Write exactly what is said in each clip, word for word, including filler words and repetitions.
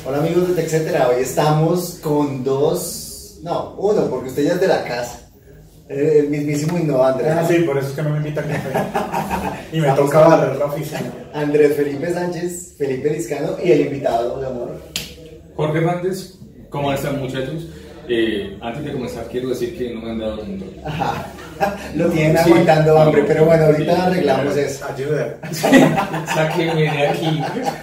Hola amigos de TechCetera, hoy estamos con dos, no, uno, porque usted ya es de la casa, el mismísimo Innova Andrés. Ah, sí, por eso es que no me invitan a café. Y me toca barrer la oficina. Andrés Felipe Sánchez, Felipe Liscano y el invitado de amor, Jorge Hernández. ¿Cómo están, muchachos? Eh, antes de comenzar quiero decir que no me han dado tinto. Ajá, lo tienen Sí. aguantando hambre, No, pero bueno, ahorita sí, arreglamos sí. eso. Ayuda. Sáquenme de aquí.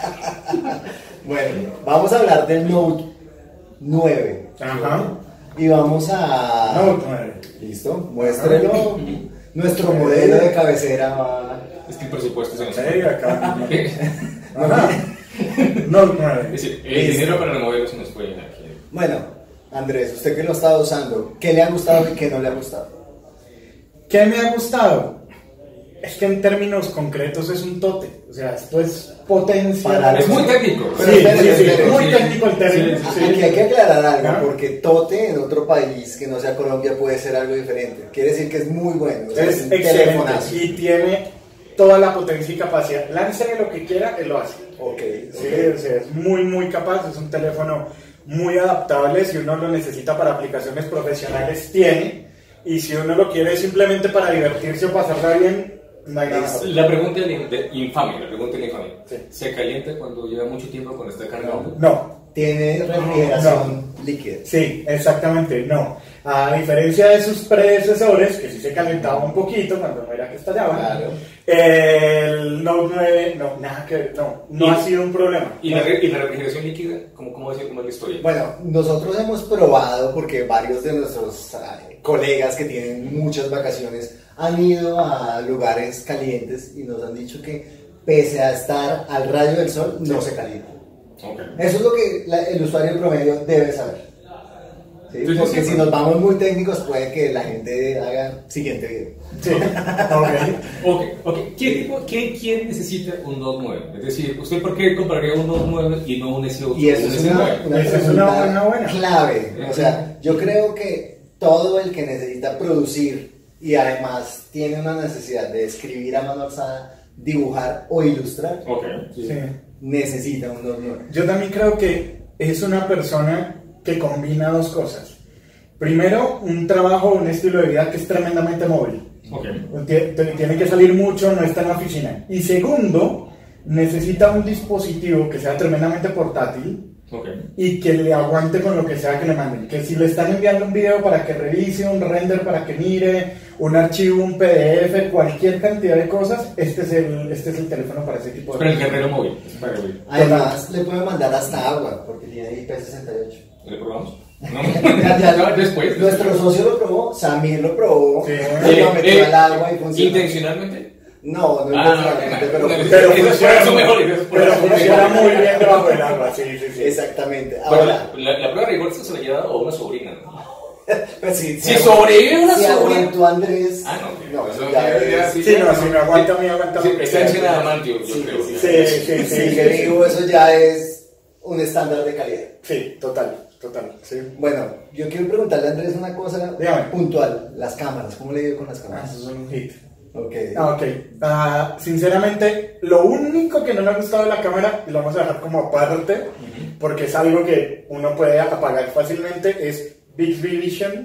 Bueno, vamos a hablar del Note nueve. Ajá. Y vamos a... Note nueve. Listo, muéstrelo. Nuestro modelo de cabecera va... Es que el presupuesto se nos Sí, fue. acá. Es Ajá. Note nueve. decir, el Listo. dinero para removerlo se nos fue aquí. Bueno, Andrés, usted que lo ha estado usando, ¿qué le ha gustado y qué no le ha gustado? ¿Qué me ha gustado? Es que en términos concretos es un tote. O sea, esto es potencia. Para- Es muy técnico. Pero Sí, espere, sí, sí, espere, muy sí. técnico el término. Sí, sí. Aquí hay que aclarar algo, ¿Ah? porque Tote en otro país que no sea Colombia puede ser algo diferente. Quiere decir que es muy bueno. O sea, Es un excelente telefonazo. y tiene toda la potencia y capacidad. Láncele lo que quiera, él lo hace. Ok, Sí, ok. o sea, es muy, muy capaz. Es un teléfono muy adaptable. Si uno lo necesita para aplicaciones profesionales, tiene. Y si uno lo quiere simplemente para divertirse o pasarla bien, no hay nada mejor. La pregunta de de infame, la pregunta de infame. Sí. ¿Se calienta cuando lleva mucho tiempo cuando está cargando? No, Tiene refrigeración líquida. sí, exactamente, no. A diferencia de sus predecesores, que sí se calentaba un poquito cuando no era que estallaban, Claro. el Note nueve, no, nada que ver, no, no Y- ha sido un problema. ¿Y la, re- y la refrigeración líquida? ¿Cómo, cómo, decir, cómo es la historia? Bueno, nosotros hemos probado, porque varios de nuestros eh, colegas que tienen muchas vacaciones han ido a lugares calientes y nos han dicho que pese a estar al rayo del sol, no se calienta. Ok. Eso es lo que la- el usuario promedio debe saber. ¿Sí? Sí, sí, Porque sí, si sí. nos vamos muy técnicos, puede que la gente haga siguiente video. Sí, ok. Ok, ok. ¿Quién, tipo- quién, quién necesita un Note nueve? Es decir, ¿usted por qué compraría un Note nueve y no un S ocho? Y eso un es S una, nueve? una Esa es pregunta una buena, buena. clave. O sea, yo creo que todo el que necesita producir y además tiene una necesidad de escribir a mano alzada, dibujar o ilustrar, Ok. Sí. Sí. necesita un Note nueve. Yo también creo que es una persona que combina dos cosas. Primero, un trabajo, un estilo de vida que es tremendamente móvil. Ok. Tie- te- Tiene que salir mucho, no está en la oficina. Y segundo, necesita un dispositivo que sea tremendamente portátil Ok. y que le aguante con lo que sea que le manden. Que si le están enviando un video para que revise, un render para que mire, un archivo, un P D F, cualquier cantidad de cosas, este es el, este es el teléfono para ese tipo de Pero el cosas. guerrero móvil. Es para móvil. Además, le puede mandar hasta agua, porque tiene I P sesenta y ocho. ¿Le probamos? No, Ya, ya, no, después. Nuestro después. socio lo probó, Samir lo probó, Sí. y lo Eh, metió eh, al agua y funcionó. ¿Intencionalmente? No, no Ah, intencionalmente, ok, pero no, Pero Eso es funciona, por eso mejor, eso es por pero eso funciona mejor. muy bien debajo del agua, sí, sí, sí. exactamente. Pero Ahora, la, la, la prueba de rigor se la lleva a una sobrina, ¿no? pues sí, Si sobrevive una si sobrina. aguantó Andrés, Ah, no, no, eso ya ya- ya- es- sí, Sí, no, si me aguanta a mí, aguanta a Sí, mí. está en nada más, yo, yo Sí, creo. sí, Sí, sí, sí, sí, sí, que sí. digo, eso ya es un estándar de calidad. Sí, total, total, sí. Bueno, yo quiero preguntarle a Andrés una cosa Dígame. puntual, las cámaras, ¿cómo le digo con las Ah, cámaras? eso es un hit. Ok. Ah, ok. Ah, sinceramente, lo único que no me ha gustado de la cámara, y lo vamos a dejar como aparte, porque es algo que uno puede apagar fácilmente, es Bixby Vision.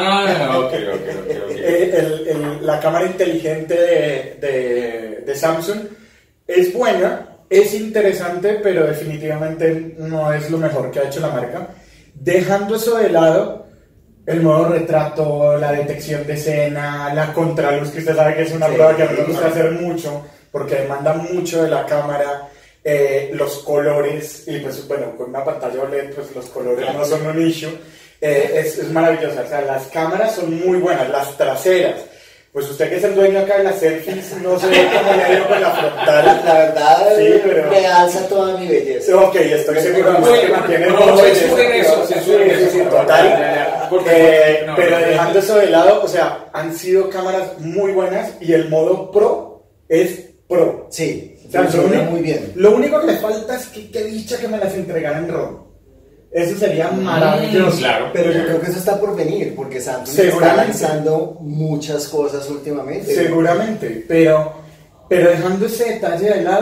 Ah, ok, ok, ok, ok. Eh, el- el- la cámara inteligente de, de- de Samsung es buena, es interesante, pero definitivamente no es lo mejor que ha hecho la marca. Dejando eso de lado, el modo retrato, la detección de escena, la contraluz, que usted sabe que es una Sí, prueba que a mí me sí, gusta sí. hacer mucho, porque demanda mucho de la cámara, eh, los colores, y pues bueno, con una pantalla O L E D, pues los colores no son un issue. Eh, es, es maravillosa, o sea, las cámaras son muy buenas, las traseras. Pues usted que es el dueño acá de las selfies, no sé cómo le ha ido con la frontal. La verdad, Sí, pero- realza toda mi belleza. Ok, estoy seguro que Oye, usted mantiene no, todo no, eso. censuren eso, Sí, censuren sí, eso, sí, por favor. total. Ya, ya, porque- Eh, no, pero no, dejando eso de lado, o sea, han sido cámaras muy buenas y el modo Pro es Pro. Sí, O sea, lo funciona único- muy bien. Lo único que le falta es que qué dicha que me las entregaran en ROM. Eso sería maravilloso. Claro. Pero yo creo que eso está por venir, porque Samsung está Seguramente. lanzando muchas cosas últimamente. Seguramente, pero, pero dejando ese detalle de lado,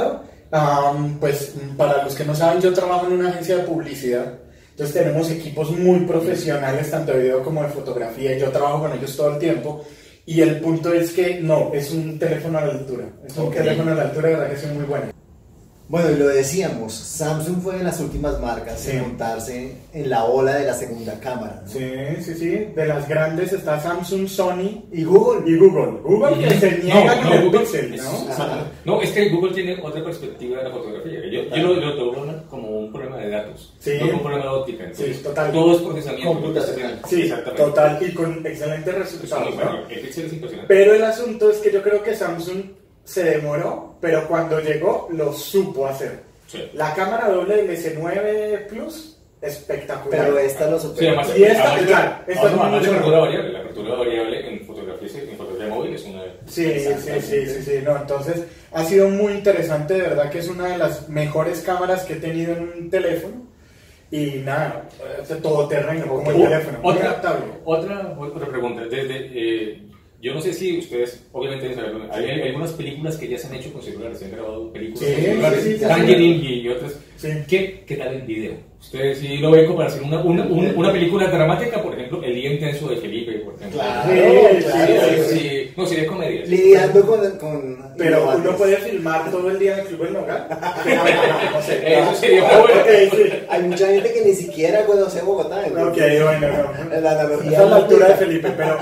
Um, pues para los que no saben, yo trabajo en una agencia de publicidad. Entonces tenemos equipos muy profesionales, tanto de video como de fotografía, y yo trabajo con ellos todo el tiempo. Y el punto es que no, es un teléfono a la altura. Es un Okay. teléfono a la altura, de verdad que es muy bueno. Bueno, y lo decíamos, Samsung fue de las últimas marcas Sí. en montarse en la ola de la segunda cámara, ¿no? Sí, sí, sí. De las grandes está Samsung, Sony Y Google. y Google. Google que se niega No, con no, el Google, Pixel, es- ¿no? Ajá. no, es que Google tiene otra perspectiva de la fotografía. Yo, yo lo, lo tomo como un problema de datos, Sí. no como un problema de óptica. Entonces, Sí, total. todo es procesamiento. Computacional. Sí, Exactamente. total. Y con excelentes Es muy resultados, bueno. ¿no? El Pixel es impresionante. Pero el asunto es que yo creo que Samsung se demoró, pero cuando llegó lo supo hacer. Sí. La cámara doble del S nueve Plus, espectacular. Pero esta lo Sí, supera. además, Y esta, además- claro, esta es además, además de mucho apertura mejor. variable. La apertura variable en fotografía, sí, en fotografía móvil es una. Sí, sí, sí, sí, sí, no, entonces ha sido muy interesante, de verdad que es una de las mejores cámaras que he tenido en un teléfono. Y nada, es todo terreno, como el O- teléfono, muy otra, adaptable. otra, otra pregunta. Desde, eh, yo no sé si ustedes, obviamente, deben saberlo, hay, hay algunas películas que ya se han hecho con celulares, se han grabado películas Sí, con celulares, sí, sí, sí. Tangerine y otras. Sí. ¿Qué, ¿Qué tal en video? Ustedes sí lo ven como para hacer una, una, una, una película dramática, por ejemplo, El día intenso de Felipe, por ejemplo. Claro, Sí, claro. Sí, sí. sí, no, sería comedia. Lidiando con... con Pero innovadores. uno puede filmar todo el día en el Club del Nogal. No sé. Eso sería muy bueno. Ok, sí. Hay mucha gente que ni siquiera conoce Bogotá. Ok, entonces, bueno, no. La analogía Esa es la es altura de bonita. Felipe, pero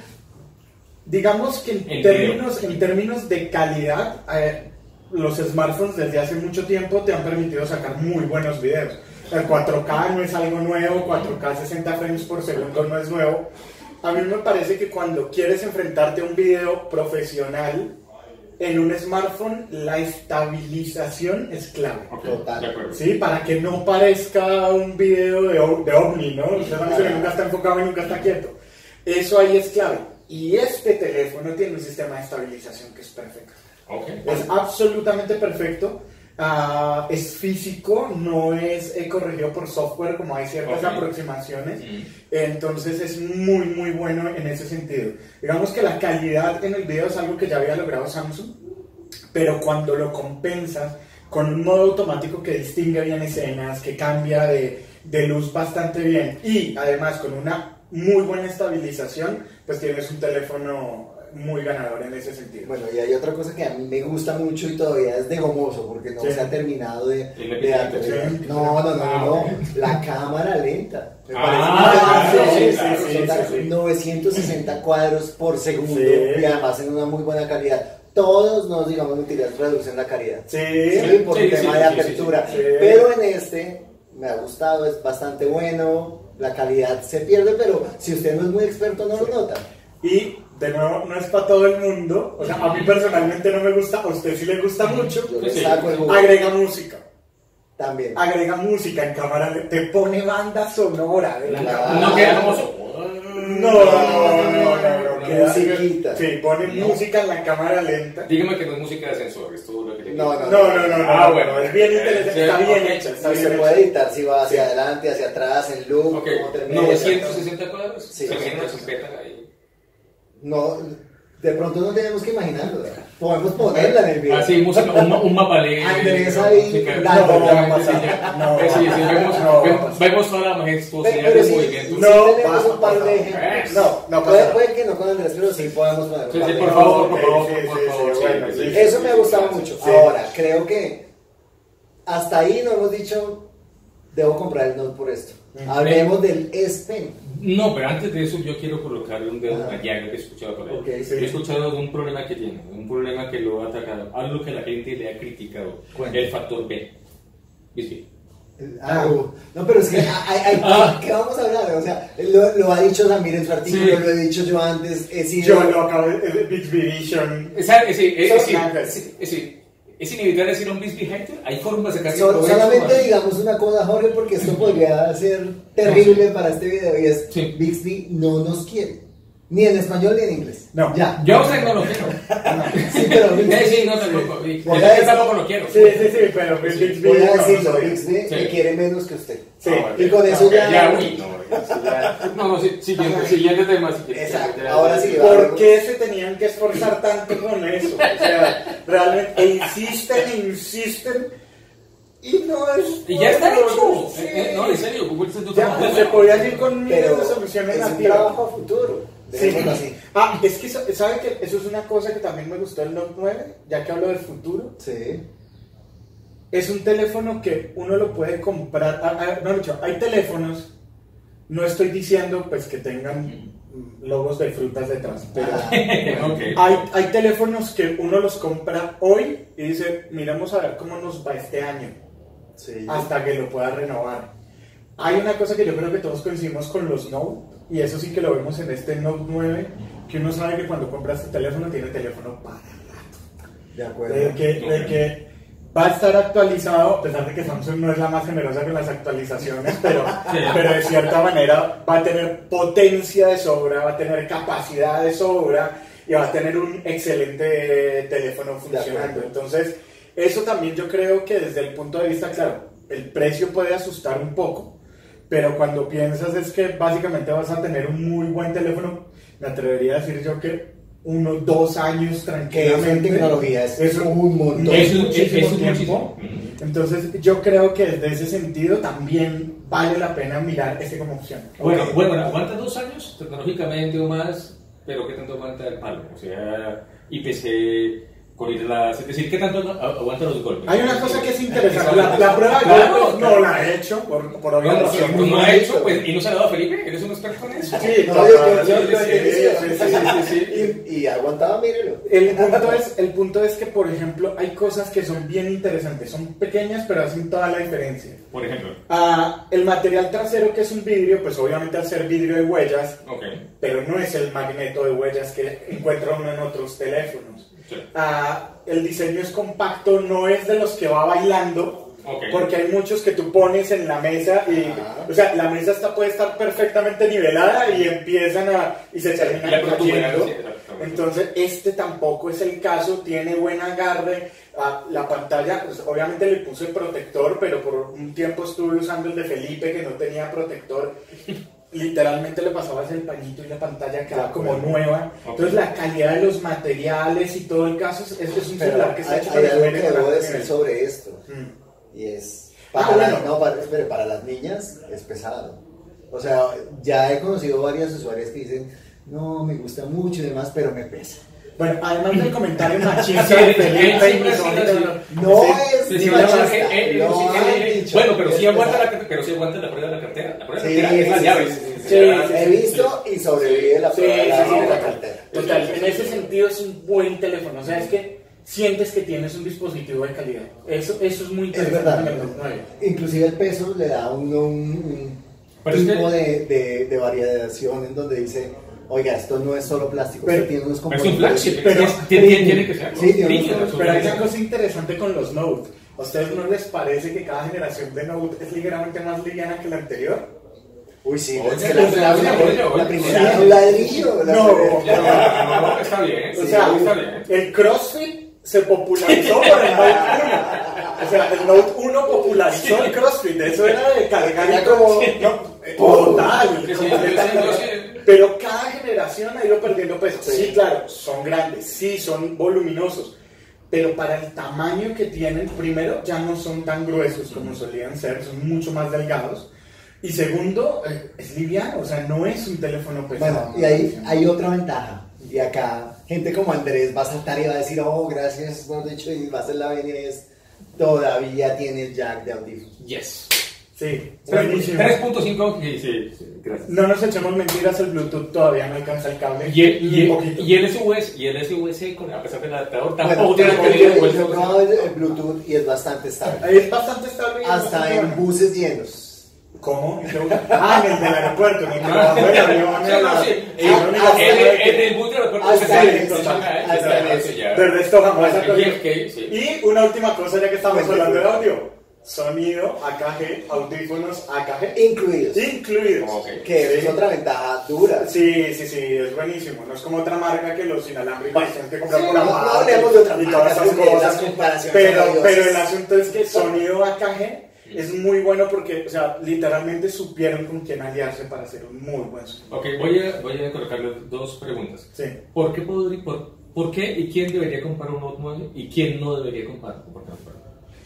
digamos que en, En términos, en términos de calidad, eh, los smartphones desde hace mucho tiempo te han permitido sacar muy buenos videos. El cuatro K no es algo nuevo, cuatro K sesenta frames por segundo no es nuevo. A mí me parece que cuando quieres enfrentarte a un video profesional en un smartphone, la estabilización es clave. Ok, Total. de acuerdo. Sí, para que no parezca un video de, o- de ovni, ¿no? O sea, no, nunca está enfocado y nunca está quieto. Eso ahí es clave. Y este teléfono tiene un sistema de estabilización que es perfecto. Ok. Es absolutamente perfecto. Ah, es físico, no es eh, corregido por software, como hay ciertas Ok. aproximaciones. Mm. Entonces es muy, muy bueno en ese sentido. Digamos que la calidad en el video es algo que ya había logrado Samsung, pero cuando lo compensas con un modo automático que distingue bien escenas, que cambia de, de luz bastante bien, y además con una muy buena estabilización, pues tienes un teléfono muy ganador en ese sentido. Bueno, y hay otra cosa que a mí me gusta mucho y todavía es de gomoso porque no Sí. se ha terminado de, ¿Y la de actualizar. sí. No, no, no, Ah, no, ok. la cámara lenta. Me Ah, parece sí, que sí, son sí, tan- sí, sí. novecientos sesenta cuadros por segundo Sí. y además en una muy buena calidad. Todos nos, digamos, mentiras, reducen la calidad. Sí, Sí, por sí, un sí, tema sí, de sí, sí, apertura. sí. Pero en este me ha gustado, es bastante bueno. La calidad se pierde, pero si usted no es muy experto, no lo nota. Y de nuevo, no es para todo el mundo. O sea, a mí personalmente no me gusta, a usted sí le gusta mucho. Yo le Sí. saco el jugo. Agrega música. También. Agrega música en cámara, le- te pone banda sonora. de Claro. No queda famoso. No, no, no, no, no, no, queda- Musiquita. Sí, pone No. música en la cámara lenta. Dígame que no es música de ascensor, es todo lo que le No, digo. no, No, no, no, no, Ah, no, bueno. no, es bien interesante, Sí, está bien ok. hecha, está Y bien se hecha. puede editar si va hacia Sí. adelante, hacia atrás, en loop, Ok, como termina. novecientos sesenta cuadros. Sí. Se imagina una chispeta ahí. No, de pronto no tenemos que imaginarlo. ¿verdad? Podemos ponerla en el video. Ah, sí, música, un, ma- un mapa leve. Andrés ahí, música- dando, no, no va a sí, pasar. ya. No, Sí, sí, vemos, no va a vemos, pasar. vemos toda la majestuosidad Pero, pero del sí, movimiento. sí No tenemos va un par a de pasar. ejemplos. No, no puede, pasa. puede que no con Andrés, pero sí podemos poner un Sí, par sí, de por ejemplos. favor, por Ok, favor, sí, por sí, favor. sí, sí, bueno, sí, sí. sí, Eso sí, me ha sí, gustado sí. mucho. Sí. Ahora, creo que hasta ahí no hemos dicho, debo comprar el Note por esto. Mm. Hablemos del S Pen. No, pero antes de eso yo quiero colocarle un dedo en Ah. la llaga que he escuchado por ahí. Ok, sí. Yo he escuchado de un problema que tiene, un problema que lo ha atacado, algo que la gente le ha criticado, Cuenta. el factor B. ¿Viste? Ah, uh, no, pero es que hay, hay- Ah. ¿qué vamos a hablar? O sea, lo, lo ha dicho Samir en su artículo, Sí. lo he dicho yo antes, he sido... Yo lo acabo de de Bixby Vision. Es, es, es, Son es, blancas. es, es, es inevitable decir un Bixby hater, hay formas de sacar Sol- provecho, solamente man. digamos una cosa, Jorge, porque esto podría ser terrible para este video y es Sí. Bixby no nos quiere. Ni en español ni en inglés. No. Ya. Yo sé que no lo quiero. Sí, pero Eh, sí, no, tampoco. Voy Yo a decir- tampoco lo quiero. Sí, sí, sí, pero Sí, Bixby Voy a no, no decirlo, soy. Bixby Sí. me quiere menos que usted. Sí. Ah, Y con eso ok, ya- Ya, uy, no, eso ya- No, no, sí, siguiente, siguiente tema. si quieres. Exacto, Ya, ahora ya, sí. ya. ¿Por qué se tenían que esforzar tanto con eso? O sea, realmente, e insisten, e insisten, y no es... Y ya está hecho. Sí. Eh, eh, No, en serio, Google se Ya, se podía ir con miles Pero de soluciones es un nativas. trabajo a futuro. Sí. Dejémoslo así. Ah, es que, sa- ¿sabe que eso es una cosa que también me gustó del Note nueve? Ya que hablo del futuro. Sí. Es un teléfono que uno lo puede comprar. Ah, ah, no, dicho, hay teléfonos, no estoy diciendo pues que tengan logos de frutas detrás, pero Ok. hay, hay teléfonos que uno los compra hoy y dice, miremos a ver cómo nos va este año, Sí. hasta que lo pueda renovar. Hay una cosa que yo creo que todos coincidimos con los Note, y eso sí que lo vemos en este Note nueve, que uno sabe que cuando compra este teléfono tiene teléfono para De acuerdo. de que, de que va a estar actualizado, a pesar de que Samsung no es la más generosa con las actualizaciones, pero, Sí. pero de cierta manera va a tener potencia de sobra, va a tener capacidad de sobra y va a tener un excelente teléfono funcionando. Entonces, eso también yo creo que desde el punto de vista, claro, el precio puede asustar un poco, pero cuando piensas es que básicamente vas a tener un muy buen teléfono, me atrevería a decir yo que unos dos años Que eso en tranquilamente. tecnología es, Es un montón. Es un- muchísimo es un tiempo. muchísimo. Entonces yo creo que desde ese sentido también vale la pena mirar este como opción. Bueno, Ok. bueno, aguanta dos años tecnológicamente o más, pero ¿qué tanto aguanta el palo? O sea, I P C, las, es decir, ¿qué tanto agu- aguanta los golpes? Hay una cosa que es interesante, la, la prueba de Claro, golpes no claro. la he hecho por, por obvias Bueno, si razones. tú no has hecho, pues, y no se lo ha dado a Felipe, eres un experto en eso. Sí, No, no, yo- no, yo- no, yo- sí, yo- sí, yo- sí, sí, sí, sí. Y, y aguantaba, mírelo. El punto, es, el punto es que, por ejemplo, hay cosas que son bien interesantes, son pequeñas pero hacen toda la diferencia. Por ejemplo. Ah, el material trasero, que es un vidrio, pues obviamente al ser vidrio de huellas, Ok. pero no es el magneto de huellas que encuentra uno en otros teléfonos. Sí. Ah, el diseño es compacto, no es de los que va bailando, Ok. porque hay muchos que tú pones en la mesa y, Ajá. o sea, la mesa está, puede estar perfectamente nivelada y empiezan a, y se Y la terminan protuberancia, cayendo. sí, exactamente. Entonces, este tampoco es el caso, tiene buen agarre. Ah, la pantalla, pues, obviamente le puse protector, pero por un tiempo estuve usando el de Felipe que no tenía protector. Literalmente le pasabas el pañito y la pantalla quedaba como nueva. Entonces, la calidad de los materiales y todo el caso es, es un Pero celular que está hay, hecho hay para algo subir que en debo gran decir nivel. sobre esto. Mm. Y es. Ah, Para, bueno. no, para, espere, para las niñas es pesado. O sea, ya he conocido varias usuarias que dicen, no, me gusta mucho y demás, pero me pesa. Bueno, además del comentario machista Sí, de sí, Felipe sí, y sí, misógino, sí. No sí, es Sí, sí, machista, no, eh, eh, no sí, sí, han eh, dicho, bueno, pero es sí aguanta pesado. la, pero sí aguanta la prueba de la cartera. La prueba de Sí, la cartera es la sí, llave. sí, sí, sí. Sí, He sí, visto y sobrevive la Sí, prueba de la, sí, sí, de la sí. cartera. Total, en ese sentido es un buen teléfono. O sea, es que sientes que tienes un dispositivo de calidad. Eso, eso es muy Es interesante verdad. en el Note nueve. Inclusive el peso le da a uno un, un Pero es tipo que- de, de, de variación en donde dice, oiga, esto no es solo plástico, Pero- esto tiene unos Pero es un componentes. flagship, pero- es- tiene, tiene- tiene que ser. Sí, tiene Premium, unos- es un Pero hay una flagship. cosa interesante con los Note. ¿A ustedes no les parece que cada generación de Note es ligeramente más liviana que la anterior? Uy, sí, Oye, es que la, pues, la- oye, la- oye, la oye. primera Sí. era un ladrillo. la No. primera- Ya, no, no, está bien. O sí, sea, está bien. el CrossFit se popularizó por el Note uno. O sea, el Note uno popularizó el CrossFit. Eso era de cargar Era y como... como- no, eh, total, Sí, sí, sí, completamente. sí, sí. Pero cada generación ha ido perdiendo peso. Sí. Sí, claro, son grandes, sí, son voluminosos. Pero para el tamaño que tienen, primero, ya no son tan gruesos como solían ser, son mucho más delgados. Y segundo, eh, es liviano, o sea, no es un teléfono pesado. Bueno, y ahí hay otra ventaja. Y acá, gente como Andrés va a saltar y va a decir, oh, gracias, por dicho, y va a hacer la venia y es, todavía tiene el jack de audífonos. Yes. Sí, buenísimo. tres punto cinco, sí, sí, sí, gracias. No nos echemos mentiras, el Bluetooth todavía no alcanza el cable. Y el, y, Un el, poquito. y el S U S, y el S U S con, a pesar del adaptador, Bueno, tampoco tiene yo, calidad yo, de yo probaba el, el Bluetooth y es bastante estable. Es bastante estable. y Hasta bastante en bueno. buses llenos. ¿Cómo? Ah, en el del aeropuerto, en el que lo bajó el avión. Sí, en no, la- sí. en la única hasta El, forma de el, que- el del bus del aeropuerto Hasta se el- se choca, ¿eh? hasta Se el- choca, ya. De resto jamás ha El cogido. J F K, sí. Y una última cosa, ya que estamos Bueno, hablando de audio. sonido A K G, audífonos A K G. Incluidos. Incluidos. Okay. Que Sí. es otra ventaja dura. Sí, sí, sí, es buenísimo. No es como otra marca que los inalámbricos Bueno, tienen que comprar sí, por no, aparte no hablemos de otras y todas marcas, esas porque cosas. las comparaciones Pero, son pero el odiosas. asunto es que sonido A K G es muy bueno porque, o sea, literalmente supieron con quién aliarse para hacer un muy buen sonido. Ok, voy a, voy a colocarle dos preguntas. Sí. ¿Por qué, podría, por, ¿Por qué y quién debería comprar un Note nueve y quién no debería comprar un Note nueve?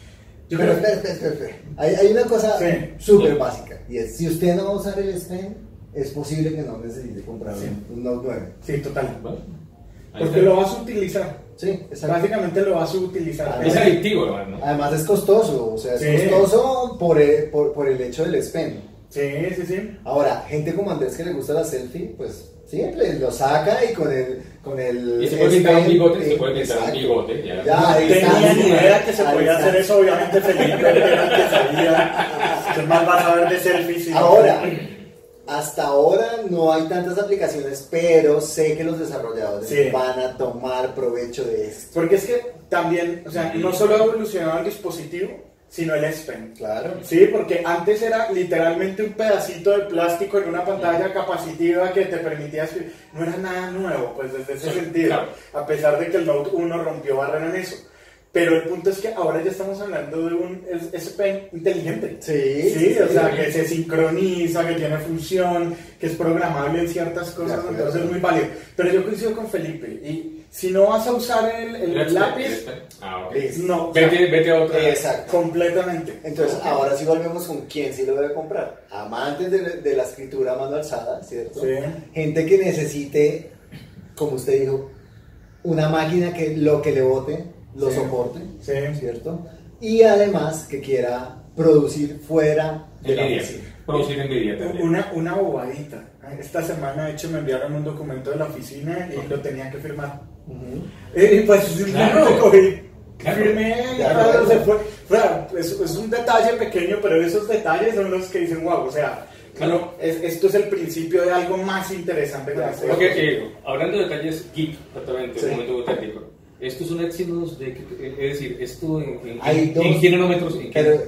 Yo Pero creo- espera, espera, espera, espera. Hay, hay una cosa Sí. súper básica y es, si usted no va a usar el S Pen, es posible que no necesite comprar Sí. un, un Note nueve. Sí, total. Bueno, ahí Porque está. lo vas a utilizar. Sí, exacto. Básicamente lo vas a utilizar. Ah, Es adictivo, hermano. ¿no? Además es costoso, o sea, es Sí. costoso por el, por, por el hecho del S Pen. Sí, sí, sí. Ahora, gente como Andrés que le gusta la selfie, pues siempre lo saca y con el con el Y se puede S pintar un Pen, bigote, se eh, puede pintar un exacto. bigote. Ya, Ya, ahí Tenía está. ni idea que se Ahí podía está. hacer eso, obviamente Felipe era el que sabía. ¿Qué más vas a ver de selfies? y- Ahora, hasta ahora no hay tantas aplicaciones, pero sé que los desarrolladores Sí. van a tomar provecho de esto. Porque es que también, o sea, no solo ha evolucionado el dispositivo, sino el S Pen. Claro. Sí, porque antes era literalmente un pedacito de plástico en una pantalla capacitiva que te permitía escribir. No era nada nuevo, pues desde ese Sí, sentido. claro. A pesar de que el Note uno rompió barrera en eso. Pero el punto es que ahora ya estamos hablando de un S Pen inteligente. Sí, Sí, o sí. sea, que se sincroniza, que tiene función, que es programable en ciertas cosas, De acuerdo. entonces es muy válido. Pero yo coincido con Felipe, y si no vas a usar el, el El lápiz, S Pen. Ah, ok. Listo. no, o sea, Vete, vete a otra. Exacto. completamente. Entonces, ahora sí volvemos con quién sí lo debe comprar. Amantes de, de la escritura a mano alzada, ¿cierto? Sí. Gente que necesite, como usted dijo, una máquina que lo que le bote lo Sí. soporte, Sí. ¿cierto? Y además que quiera producir fuera de la Nvidia. oficina. Producir Nvidia también. Una, una bobadita. Esta semana, de hecho, me enviaron un documento de la oficina y lo tenía que firmar. Ujú. Y pues, Claro. me cogí, Claro. firmé, Claro. se fue. O sea, es, es un detalle pequeño, pero esos detalles son los que dicen, wow, o sea, Claro. es- esto es el principio de algo más interesante con este Ok, dispositivo. eh, hablando de detalles geek, exactamente, Sí. un momento técnico. Esto es un Exynos de, eh, es decir, esto en, en, Hay en, dos, en qué nanómetros. ¿En qué? Pero,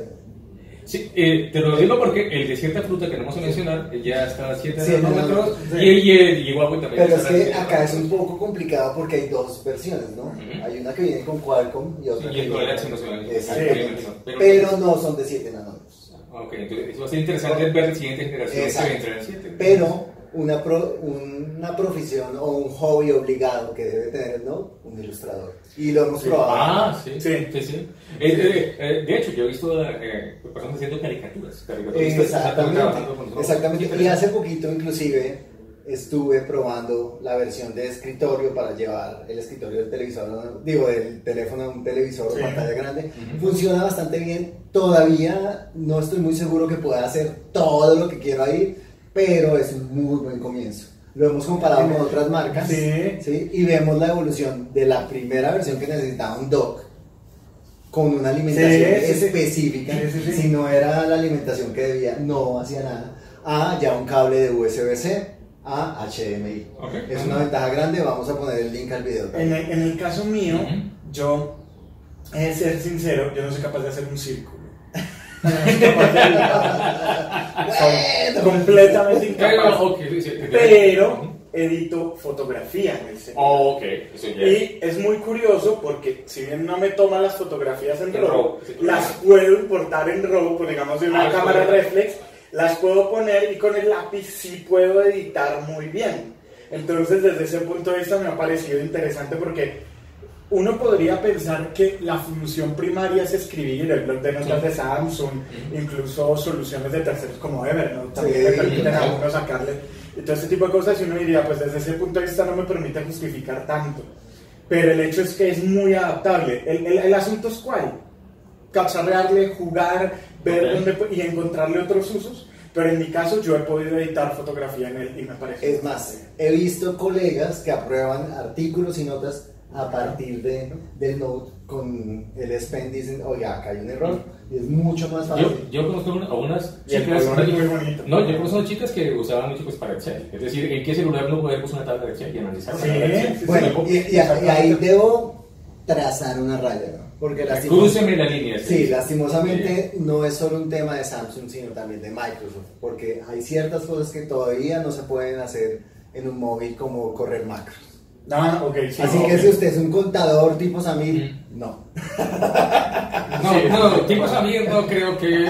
Sí, eh, te lo digo porque el de cierta fruta que no vamos a mencionar eh, ya está a siete Sí, nanómetros sí. y el, y el y Huawei también pero es está a que siete acá es un nanómetros. poco complicado porque hay dos versiones, ¿no? Ujú. Hay una que viene con Qualcomm y otra Y que el viene Exynos, con... obviamente. Exactamente. Sí, pero- Pero no son de siete nanómetros. Ah, ok, entonces eso va a ser interesante ver la siguiente generación que Exacto. entra en siete. Pero una, pro- una profesión o un hobby obligado que debe tener, ¿no? Un ilustrador. Y lo hemos Sí. probado. Ah, sí, Sí. sí, sí. Eh, eh, eh, de hecho, yo he visto eh, personas haciendo caricaturas. caricaturistas Exactamente. trabajando con robots. Exactamente. Y hace poquito, inclusive, estuve probando la versión de escritorio para llevar el escritorio del televisor, digo, del teléfono a un televisor o Sí. pantalla grande. Ujú. Funciona bastante bien. Todavía no estoy muy seguro que pueda hacer todo lo que quiero ahí, pero es un muy buen comienzo. Lo hemos comparado con otras marcas, Sí. ¿sí? Y vemos la evolución de la primera versión que necesitaba un dock con una alimentación Sí, sí, sí. específica. Sí, sí, sí. Si no era la alimentación que debía, no hacía nada. A ya un cable de U S B C a H D M I. Ok. Es una ventaja grande. Vamos a poner el link al video En también. el, en el caso mío, Ujú. yo, he de ser sincero, yo no soy capaz de hacer un círculo. Yo no soy capaz de dibujar. Soy completamente Pero, incapaz. ok, sí, sí, te- Pero edito fotografía en el celular. Oh, ok, eso ya. Y es muy curioso porque si bien no me toma las fotografías en En RAW, RAW, sí, claro. las puedo importar en RAW, pues digamos de una Ah, cámara sí. reflex, las puedo poner y con el lápiz sí puedo editar muy bien. Entonces desde ese punto de vista me ha parecido interesante porque uno podría pensar que la función primaria es escribir, el blog de notas de Samsung, incluso soluciones de terceros como Evernote, también Sí, le permiten a claro. uno sacarle y todo ese tipo de cosas y uno diría, pues desde ese punto de vista no me permite justificar tanto. Pero el hecho es que es muy adaptable. El, el, el asunto es cuál, cacharrearle, jugar, ver Ok. dónde pu- y encontrarle otros usos. Pero en mi caso yo he podido editar fotografía en él y me parece... Es más, he visto colegas que aprueban artículos y notas a partir de, del Note con el S Pen. Dicen, oye, acá hay un error. Y es mucho más Yo, fácil. yo conozco una- a unas Y el chicas. color es muy bonito. No, yo conozco a chicas que usaban mucho pues, para Excel. Es decir, ¿en qué celular no podemos una tabla de Excel y analizar? Sí, una tabla de Excel? sí, Bueno, Sí, y, y- y ahí debo trazar una raya, ¿no? Porque lastimos- Crúceme la línea. Sí, lastimosamente no es solo un tema de Samsung, sino también de Microsoft, porque hay ciertas cosas que todavía no se pueden hacer en un móvil, como correr macros. Ah, ok, sí. Así que ok. si usted es un contador tipo Samir, Mm. no. No, Sí. no, tipo Samir no creo que...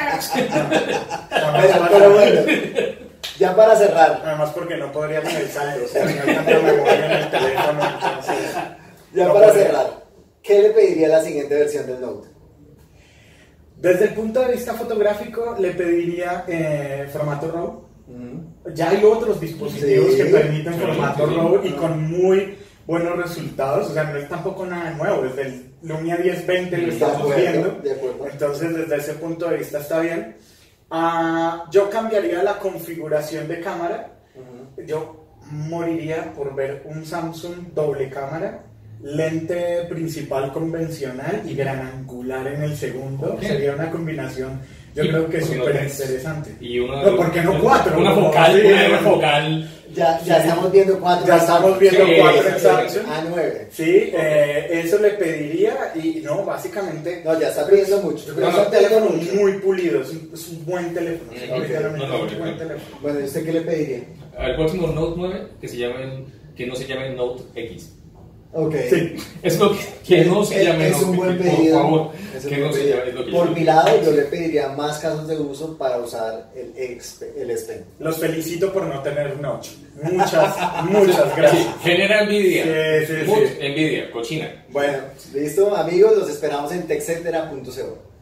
Pero, pero bueno, ya para cerrar, Además porque no podría tener saldo, o sea, no hay tanta memoria en el teléfono, entonces... ya no para podría. cerrar, ¿qué le pediría a la siguiente versión del Note? Desde el punto de vista fotográfico, le pediría eh, formato RAW. Ujú. Ya hay otros dispositivos Sí. que permiten Sí, formato sí, sí. RAW y con muy buenos resultados, o sea, no es tampoco nada nuevo, desde el Lumia diez veinte lo De estamos acuerdo, viendo, de acuerdo. entonces desde ese punto de vista está bien. Ah, yo cambiaría la configuración de cámara, Ujú. yo moriría por ver un Samsung doble cámara, lente principal convencional y gran angular en el segundo, Ok. sería una combinación, yo Y- creo que ¿por qué no súper tres? interesante. Y una, No, ¿por qué no cuatro? Una Como focal, así, una eh, focal. Ya, ya Sí. estamos viendo cuatro. Ya estamos viendo Sí, cuatro sí, en sí. Samsung. A nueve. Sí, eh, eso le pediría y no, básicamente No, ya está pidiendo mucho. Yo creo es que un está pidiendo teléfono mucho. muy pulido, es un, es un buen teléfono, Mm, sí, ok. literalmente No, no, es un buen no. teléfono. Bueno, ¿y usted qué le pediría? Al próximo Note nueve, que se llame, que no se llame Note X. Ok. Sí. Es lo que, que no se Es- llame es un Note buen X, pedido. por favor. Es un Que buen no se pedido. llame, es lo que Por yo- mi lado, yo le pediría más casos de uso para usar el, X, el S Pen. Los felicito por no tener un ocho. Muchas, muchas gracias. Sí, genera envidia. Sí, sí, Mucha sí. envidia, cochina. Bueno, listo, amigos, los esperamos en techcetera punto co.